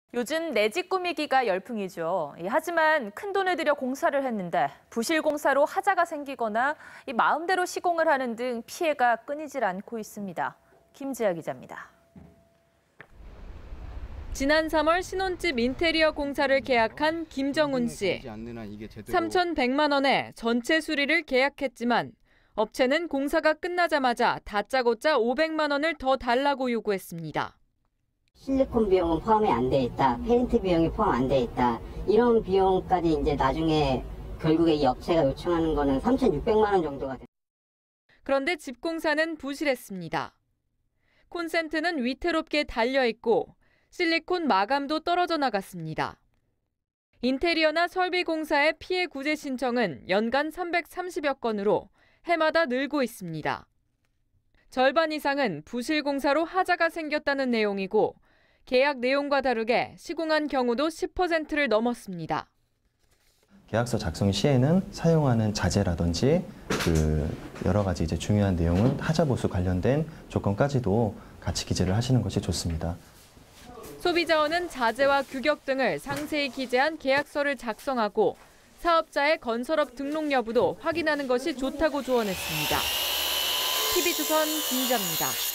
요즘 내 집 꾸미기가 열풍이죠. 하지만 큰돈을 들여 공사를 했는데 부실 공사로 하자가 생기거나 마음대로 시공을 하는 등 피해가 끊이질 않고 있습니다. 김지아 기자입니다. 지난 3월 신혼집 인테리어 공사를 계약한 김정훈 씨. 3,100만 원에 전체 수리를 계약했지만 업체는 공사가 끝나자마자 다짜고짜 500만 원을 더 달라고 요구했습니다. 실리콘 비용은 포함이 안 돼 있다. 페인트 비용이 포함 안 돼 있다. 이런 비용까지 이제 나중에 결국에 이 업체가 요청하는 거는 3,600만 원 정도가 돼요. 그런데 집 공사는 부실했습니다. 콘센트는 위태롭게 달려 있고 실리콘 마감도 떨어져 나갔습니다. 인테리어나 설비 공사의 피해 구제 신청은 연간 330여 건으로 해마다 늘고 있습니다. 절반 이상은 부실 공사로 하자가 생겼다는 내용이고 계약 내용과 다르게 시공한 경우도 10%를 넘었습니다. 계약서 작성 시에는 사용하는 자재라든지 여러 가지 중요한 내용은 하자 보수 관련된 조건까지도 같이 기재를 하시는 것이 좋습니다. 소비자원은 자재와 규격 등을 상세히 기재한 계약서를 작성하고 사업자의 건설업 등록 여부도 확인하는 것이 좋다고 조언했습니다. TV조선 김지아입니다.